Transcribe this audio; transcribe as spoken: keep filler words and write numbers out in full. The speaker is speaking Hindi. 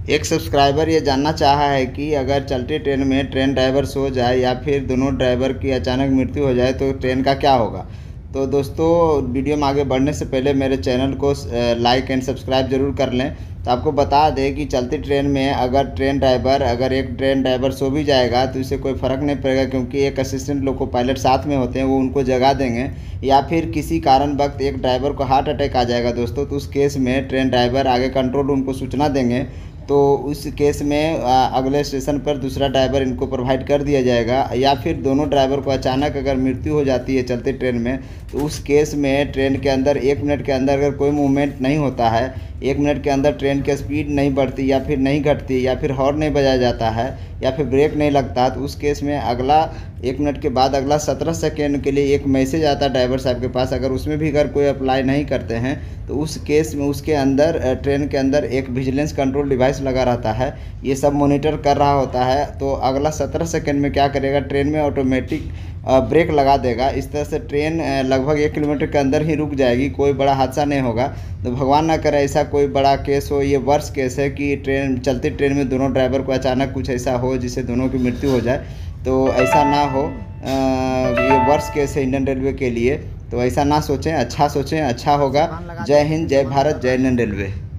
एक सब्सक्राइबर ये जानना चाहा है कि अगर चलती ट्रेन में ट्रेन ड्राइवर सो जाए या फिर दोनों ड्राइवर की अचानक मृत्यु हो जाए तो ट्रेन का क्या होगा। तो दोस्तों, वीडियो में आगे बढ़ने से पहले मेरे चैनल को लाइक एंड सब्सक्राइब ज़रूर कर लें। तो आपको बता दें कि चलती ट्रेन में अगर ट्रेन ड्राइवर अगर एक ट्रेन ड्राइवर सो भी जाएगा तो इससे कोई फ़र्क नहीं पड़ेगा, क्योंकि एक असिस्टेंट लोको पायलट साथ में होते हैं, वो उनको जगा देंगे। या फिर किसी कारण वक्त एक ड्राइवर को हार्ट अटैक आ जाएगा दोस्तों, तो उस केस में ट्रेन ड्राइवर आगे कंट्रोल रूम को सूचना देंगे। तो उस केस में अगले स्टेशन पर दूसरा ड्राइवर इनको प्रोवाइड कर दिया जाएगा। या फिर दोनों ड्राइवर को अचानक अगर मृत्यु हो जाती है चलते ट्रेन में, तो उस केस में ट्रेन के अंदर एक मिनट के अंदर अगर कोई मूवमेंट नहीं होता है, एक मिनट के अंदर ट्रेन की स्पीड नहीं बढ़ती या फिर नहीं घटती या फिर हॉर्न नहीं बजाया जाता है या फिर ब्रेक नहीं लगता, तो उस केस में अगला एक मिनट के बाद अगला सत्रह सेकेंड के लिए एक मैसेज आता है ड्राइवर साहब के पास। अगर उसमें भी अगर कोई अप्लाई नहीं करते हैं तो उस केस में उसके अंदर ट्रेन के अंदर एक विजिलेंस कंट्रोल डिवाइस लगा रहता है, ये सब मॉनिटर कर रहा होता है। तो अगला सत्रह सेकेंड में क्या करेगा, ट्रेन में ऑटोमेटिक ब्रेक लगा देगा। इस तरह से ट्रेन लगभग एक किलोमीटर के अंदर ही रुक जाएगी, कोई बड़ा हादसा नहीं होगा। तो भगवान ना करे ऐसा कोई बड़ा केस हो, ये वर्ष केस है कि ट्रेन चलती ट्रेन में दोनों ड्राइवर को अचानक कुछ ऐसा हो जिससे दोनों की मृत्यु हो जाए। तो ऐसा ना हो, ये वर्ष केस है इंडियन रेलवे के लिए। तो ऐसा ना सोचें, अच्छा सोचें, अच्छा होगा। जय हिंद, जय भारत, जय इंडियन रेलवे।